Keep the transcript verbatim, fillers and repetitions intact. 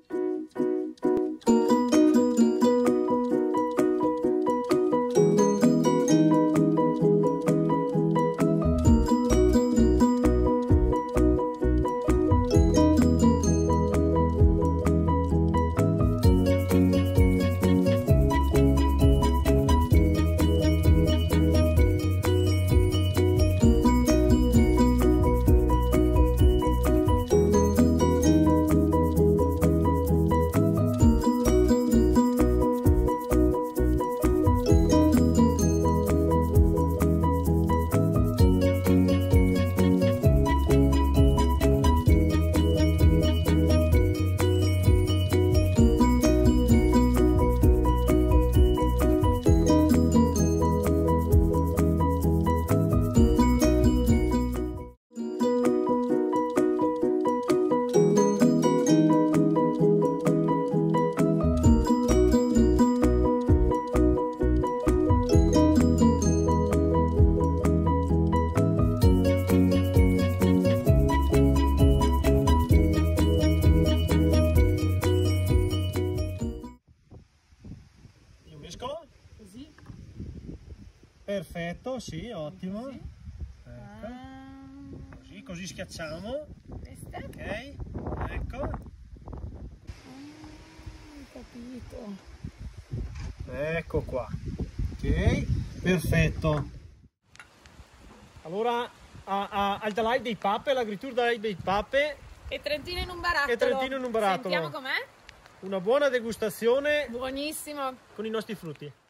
Così. Perfetto, sì, ottimo. Così. Ecco. Ah. Così, così schiacciamo. Questa? Ok, ecco. Ah, ho capito. Ecco qua. Ok, perfetto. Allora, a, a, al Dalaip dei Pape, l'agricoltura Dalaip dei Pape. E Trentino in un barattolo. E Trentino in un barattolo. Sentiamo com'è? Una buona degustazione Buonissimo. con i nostri frutti.